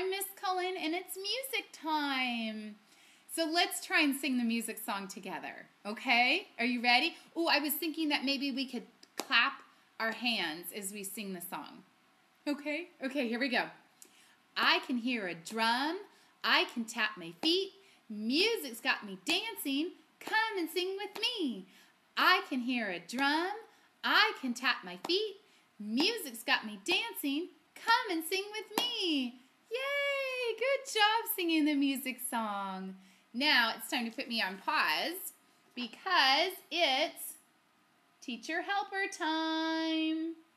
I'm Miss Cullen, and it's music time. So let's try and sing the music song together, okay? Are you ready? Oh, I was thinking that maybe we could clap our hands as we sing the song. Okay? Okay, here we go. I can hear a drum. I can tap my feet. Music's got me dancing. Come and sing with me. I can hear a drum. I can tap my feet. Music's got me dancing. Come and sing with me. Yay! Good job singing the music song. Now it's time to put me on pause because it's teacher helper time.